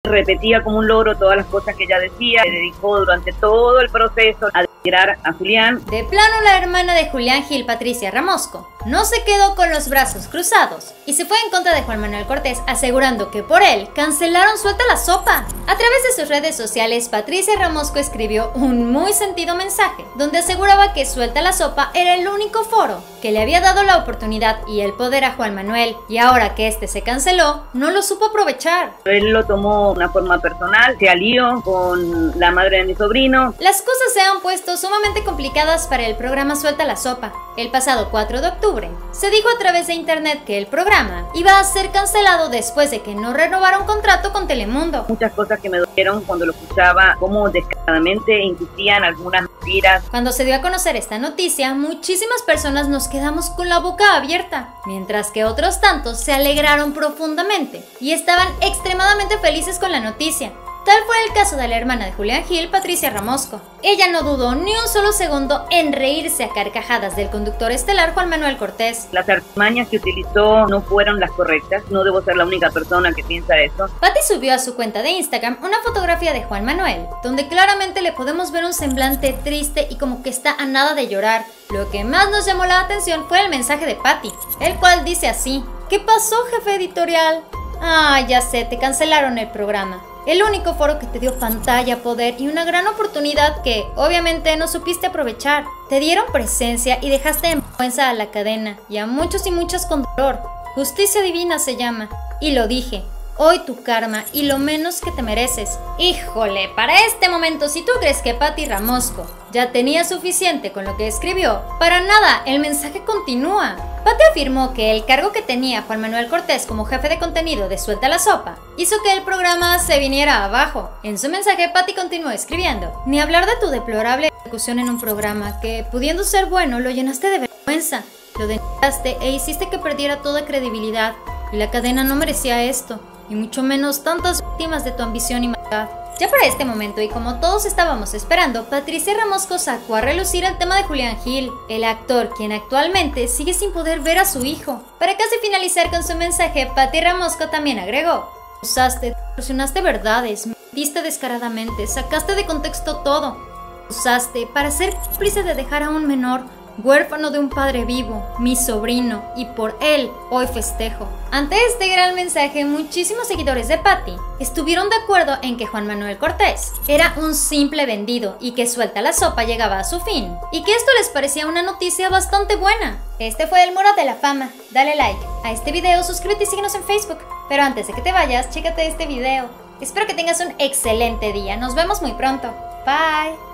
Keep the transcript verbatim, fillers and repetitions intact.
repetía como un loro todas las cosas que ella decía, se dedicó durante todo el proceso a denigrar a Julián. De plano, la hermana de Julián Gil, Patricia Ramosco, no se quedó con los brazos cruzados y se fue en contra de Juan Manuel Cortés, asegurando que por él cancelaron Suelta la Sopa. A través de sus redes sociales, Patricia Ramosco escribió un muy sentido mensaje, donde aseguraba que Suelta la Sopa era el único foro que le había dado la oportunidad y el poder a Juan Manuel, y ahora que este se canceló, no lo supo aprovechar. Él lo tomó de una forma personal, se alió con la madre de mi sobrino. Las cosas se han puesto sumamente complicadas para el programa Suelta la Sopa. El pasado cuatro de octubre, se dijo a través de internet que el programa iba a ser cancelado después de que no renovara un contrato con Telemundo. Muchas cosas que me dolieron cuando lo escuchaba, cómo descaradamente insistían algunas mentiras. Cuando se dio a conocer esta noticia, muchísimas personas nos quedamos con la boca abierta, mientras que otros tantos se alegraron profundamente y estaban extremadamente felices con la noticia. Tal fue el caso de la hermana de Julián Gil, Patricia Ramosco. Ella no dudó ni un solo segundo en reírse a carcajadas del conductor estelar Juan Manuel Cortés. Las artimañas que utilizó no fueron las correctas, no debo ser la única persona que piensa eso. Patti subió a su cuenta de Instagram una fotografía de Juan Manuel, donde claramente le podemos ver un semblante triste y como que está a nada de llorar. Lo que más nos llamó la atención fue el mensaje de Patti, el cual dice así: ¿qué pasó, jefe editorial? Ah, ya sé, te cancelaron el programa. El único foro que te dio pantalla, poder y una gran oportunidad que, obviamente, no supiste aprovechar. Te dieron presencia y dejaste en vergüenza a la cadena, y a muchos y muchas con dolor. Justicia divina se llama. Y lo dije. Hoy tu karma y lo menos que te mereces. Híjole, para este momento, si tú crees que Patti Ramosco ya tenía suficiente con lo que escribió, para nada, el mensaje continúa. Patti afirmó que el cargo que tenía Juan Manuel Cortés como jefe de contenido de Suelta la Sopa hizo que el programa se viniera abajo. En su mensaje, Patti continuó escribiendo: ni hablar de tu deplorable ejecución en un programa que, pudiendo ser bueno, lo llenaste de vergüenza, lo denigraste e hiciste que perdiera toda credibilidad, y la cadena no merecía esto, y mucho menos tantas víctimas de tu ambición y maldad. Ya para este momento, y como todos estábamos esperando, Patricia Ramosco sacó a relucir el tema de Julián Gil, el actor quien actualmente sigue sin poder ver a su hijo. Para casi finalizar con su mensaje, Patti Ramosco también agregó: usaste, distorsionaste verdades, mentiste descaradamente, sacaste de contexto todo. Usaste para ser cómplice de dejar a un menor huérfano de un padre vivo, mi sobrino, y por él hoy festejo. Ante este gran mensaje, muchísimos seguidores de Patti estuvieron de acuerdo en que Juan Manuel Cortés era un simple vendido y que Suelta la Sopa llegaba a su fin, y que esto les parecía una noticia bastante buena. Este fue el Muro de la Fama. Dale like a este video, suscríbete y síguenos en Facebook. Pero antes de que te vayas, chécate este video. Espero que tengas un excelente día. Nos vemos muy pronto. Bye.